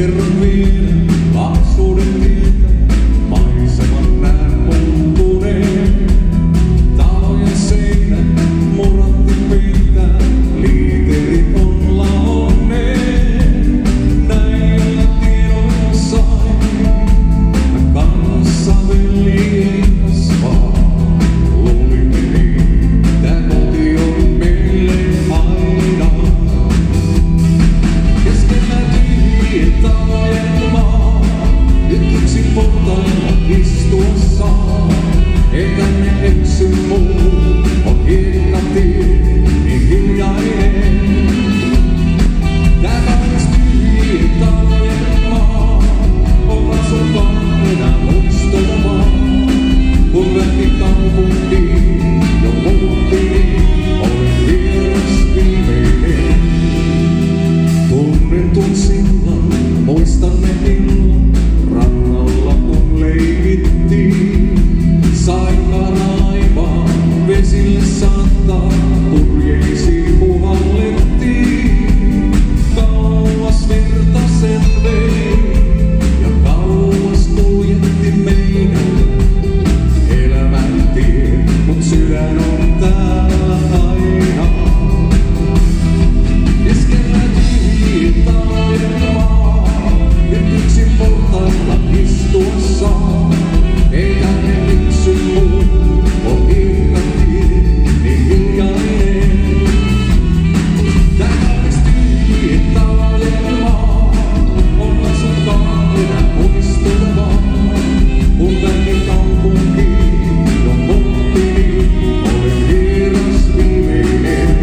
kerran vielä lapsuuden tietä, maiseman näen muuttuneen. Talojen seinät muratti peittää, liiterit on laonneen. Näillä tiedoilla sain, kanssa veli ei kasvaa. Luulimme niin, tää koti on meille aina. Keskellä tyhjien talojen maa, nyt yksin portailla istuessaan. Ei tänne eksy muu, on hiekkatie, niin hiljainen. Tää kaunis tyhjien talojen maa, on asukkaan enää muistoja maa. Kun väki kaupunkiin jo muutti, niin olen vieras viimeinen. Tunnen tuon sillan, muistan ne illan, rannalla kun leikittiin. Sain raivaa, vesille saattaa, purjeisiin puhallettiin. Kauas virtasen vei, ja kauas kuljetti meidän elämän tie, mut sydän on täällä aina. Keskellä tyhjien talojen maa, nyt yksin portailla istuessaan. Ei tänne eksy muu, on hiekkatie, niin hiljainen. Tää kaunis tyhjien talojen maa, on asukkaan enää muistoja vaan. Kun väki kaupunkiin jo muutti, niin olen vieras viimeinen.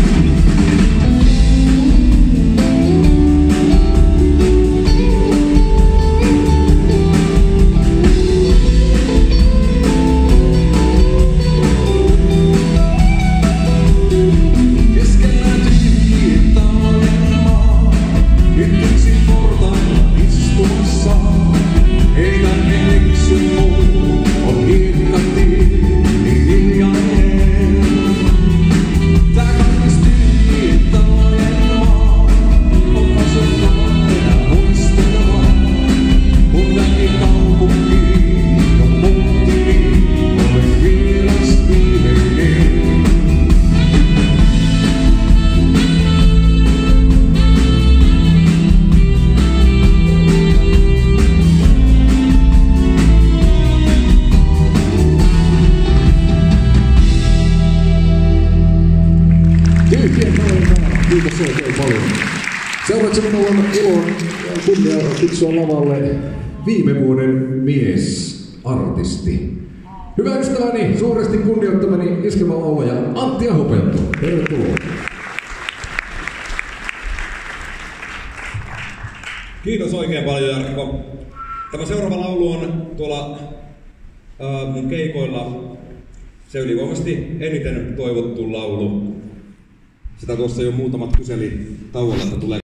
Keskellä tyhjien talojen maa, nyt yksin portailla istuessaan. Ei tänne eksy muu, on hiekkatie, niin hiljainen. Tää kaunis tyhjien talojen maa, on asukkaan enää muistoja vaan. Kun väki kaupunkiin jo muutti, niin olen vieras viimeinen. Tyhjien talojen maa. Kiitos oikein paljon. Seuraavaksi minulla on ilo kunnia kutsua lavalle viime vuoden miesartisti. Hyvä ystäväni, suuresti kunnioittamani iskelmälaulaja Antti Ahopelto. Tervetuloa. Kiitos oikein paljon, Jarkko. Tämä seuraava laulu on tuolla mun keikoilla se ylivoimaisesti eniten toivottu laulu. Sitä tuossa jo muutamat kyseli tauolla, että tulee